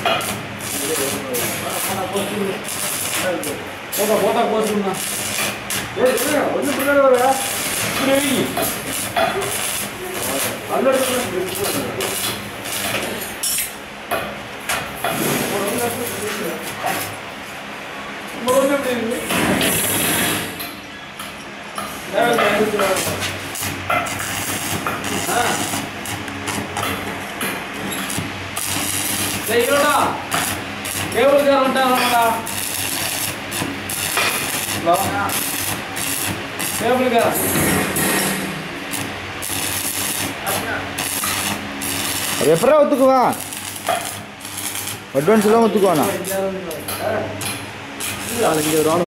போட்டா போச்சுண்ணா. ஒன்றும் பின்னாடி வர செய்யணும்டா. கேபிள்கார வந்துட்டாங்கடா. ஹலோ கேபிள்கார எப்படா ஒத்துக்குவா? அட்வான்ஸ் எல்லாம் ஒத்துக்குவானா?